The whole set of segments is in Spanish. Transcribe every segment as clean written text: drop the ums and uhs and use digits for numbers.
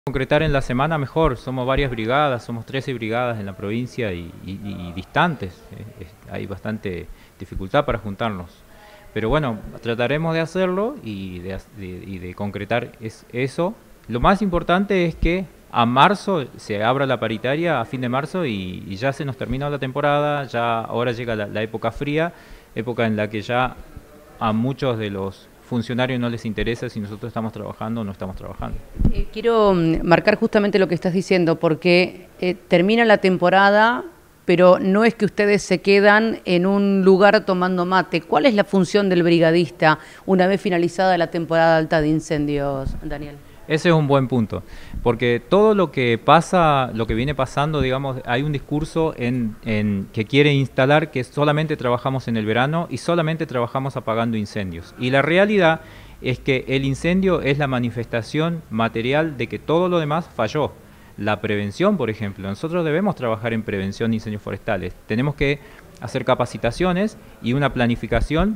Concretar en la semana mejor, somos varias brigadas, somos 13 brigadas en la provincia y distantes, hay bastante dificultad para juntarnos. Pero bueno, trataremos de hacerlo y de concretar eso. Lo más importante es que a marzo se abra la paritaria, a fin de marzo, y ya se nos termina la temporada, ya ahora llega la época fría, época en la que ya a muchos de los funcionarios no les interesa si nosotros estamos trabajando o no estamos trabajando. Quiero marcar justamente lo que estás diciendo, porque termina la temporada, pero no es que ustedes se quedan en un lugar tomando mate. ¿Cuál es la función del brigadista una vez finalizada la temporada alta de incendios, Daniel? Ese es un buen punto, porque todo lo que pasa, lo que viene pasando, digamos, hay un discurso que quiere instalar que solamente trabajamos en el verano y solamente trabajamos apagando incendios. Y la realidad es que el incendio es la manifestación material de que todo lo demás falló. La prevención, por ejemplo, nosotros debemos trabajar en prevención de incendios forestales. Tenemos que hacer capacitaciones y una planificación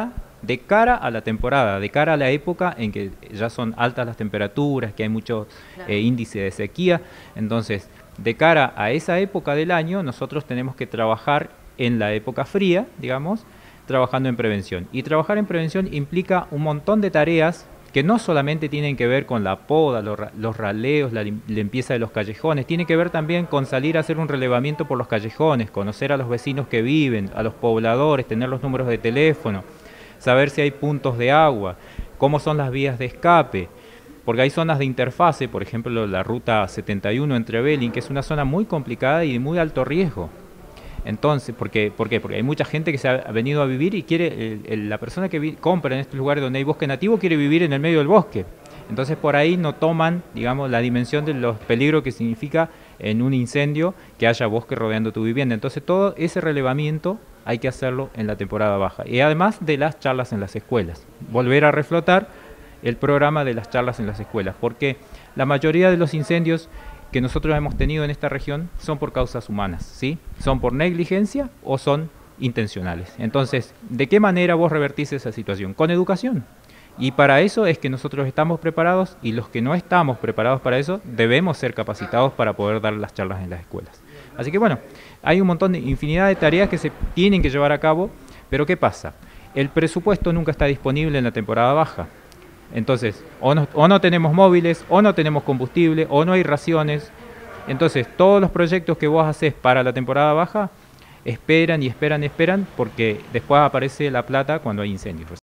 de cara a la temporada, de cara a la época en que ya son altas las temperaturas, que hay mucho índice de sequía. Entonces, de cara a esa época del año, nosotros tenemos que trabajar en la época fría, digamos, trabajando en prevención. Y trabajar en prevención implica un montón de tareas que no solamente tienen que ver con la poda, los raleos, la limpieza de los callejones, tiene que ver también con salir a hacer un relevamiento por los callejones, conocer a los vecinos que viven, a los pobladores, tener los números de teléfono, saber si hay puntos de agua, cómo son las vías de escape, porque hay zonas de interfase, por ejemplo la ruta 71 entre Belín, que es una zona muy complicada y de muy alto riesgo. Entonces, ¿por qué? Porque hay mucha gente que se ha venido a vivir y quiere, la persona que compra en estos lugares donde hay bosque nativo quiere vivir en el medio del bosque. Entonces por ahí no toman, digamos, la dimensión de los peligros que significa en un incendio que haya bosque rodeando tu vivienda. Entonces todo ese relevamiento hay que hacerlo en la temporada baja. Y además de las charlas en las escuelas. Volver a reflotar el programa de las charlas en las escuelas, porque la mayoría de los incendios que nosotros hemos tenido en esta región son por causas humanas, ¿sí? Son por negligencia o son intencionales. Entonces, ¿de qué manera vos revertís esa situación? Con educación. Y para eso es que nosotros estamos preparados, y los que no estamos preparados para eso debemos ser capacitados para poder dar las charlas en las escuelas. Así que bueno, hay un montón de infinidad de tareas que se tienen que llevar a cabo, pero ¿qué pasa? El presupuesto nunca está disponible en la temporada baja. Entonces, o no tenemos móviles, o no tenemos combustible, o no hay raciones. Entonces, todos los proyectos que vos haces para la temporada baja esperan y esperan, porque después aparece la plata cuando hay incendios.